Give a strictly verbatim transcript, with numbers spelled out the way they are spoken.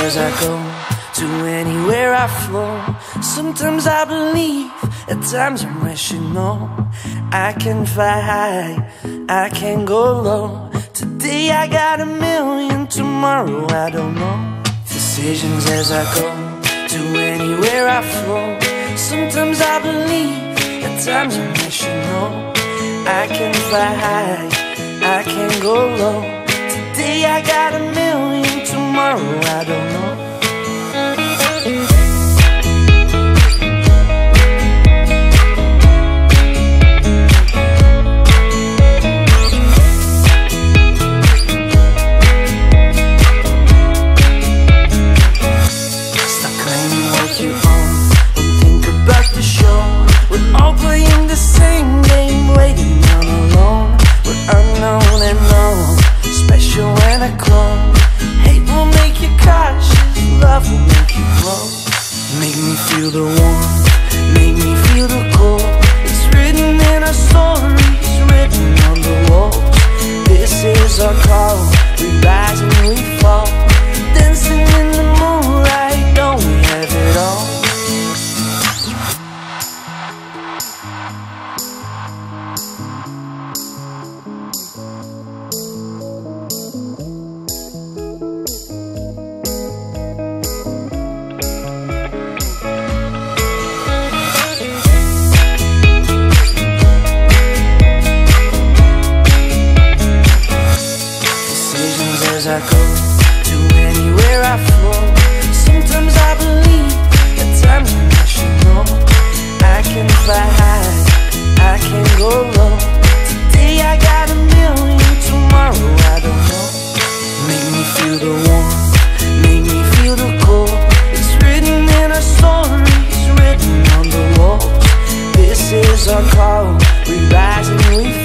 as I go, to anywhere I flow. Sometimes I believe, at times I'm rational. I can fly high, I can go low. Today I got a million, tomorrow I don't know. Decisions as I go, to anywhere I flow. Sometimes I believe, at times I'm rational. I can fly high, I can go low. Today I got a million, tomorrow I don't know. Stop claiming what you own, don't think about the show. We're all playing the same game, waiting on alone. We're unknown and known, special when I clone. Hate will make you cautious, love will make you grow. Make me feel the warmth, make me feel the cold. It's written in our stories, written on the walls. This is our call, we rise and we fall. Dancing in the moonlight, don't we have it all? As I go, to anywhere I flow. Sometimes I believe, at times I'm rational. I can fly high, I can go low. Today I got a million, tomorrow I don't know. Make me feel the warmth, make me feel the cold. It's written in our stories, written on the walls. This is our call, we rise and we fall.